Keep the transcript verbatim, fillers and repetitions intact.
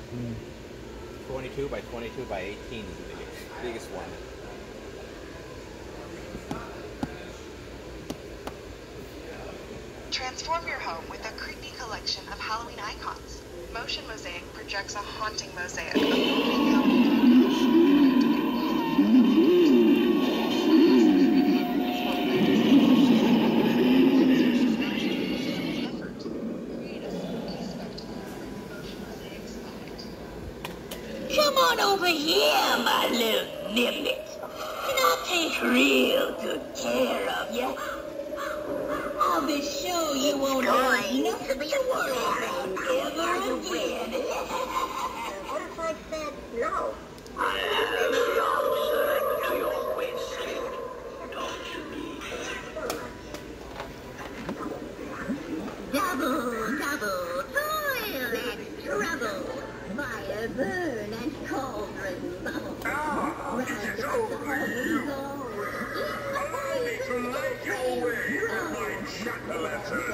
Mm. twenty-two by twenty-two by eighteen is the biggest, biggest one. Transform your home with a creepy collection of Halloween icons. Motion Mosaic projects a haunting mosaic of moving Come on over here, my little nimblet, and I'll take real good care of you. I'll be sure you won't have nothing to worry about ever again. What if I said no? I have the answer to your question, don't you? Double, double, toil and trouble. Fire burn and cauldron bubble. Round up the hole goes. Allow me to light your way, my chatterletter.